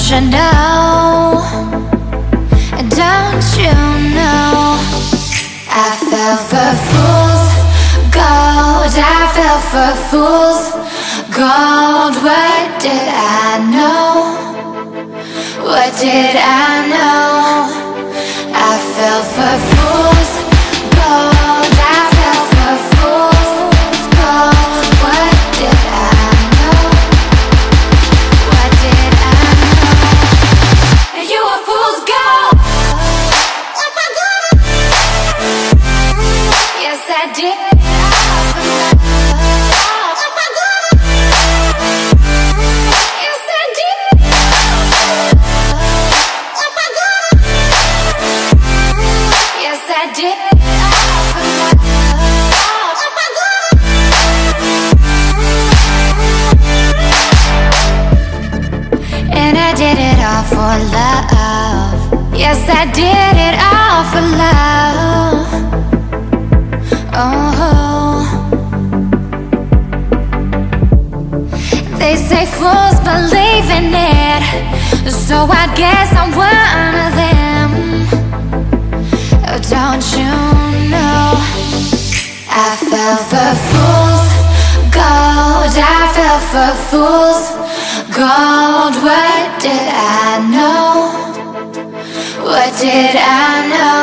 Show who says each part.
Speaker 1: you know? Don't you know? I fell for fools gold. I fell for fools gold. What did I know? What did I know? I fell for fools gold. I fell for fools gold. What did I know? What did I know? You were fool's gold. Yes, I did. And I did it all for love. Yes, I did it all for love. Oh, they say fools believe in it, so I guess I'm one of them. Oh, don't you know? I fell for fools gold. I fell for fools gold. What did I know? What did I know?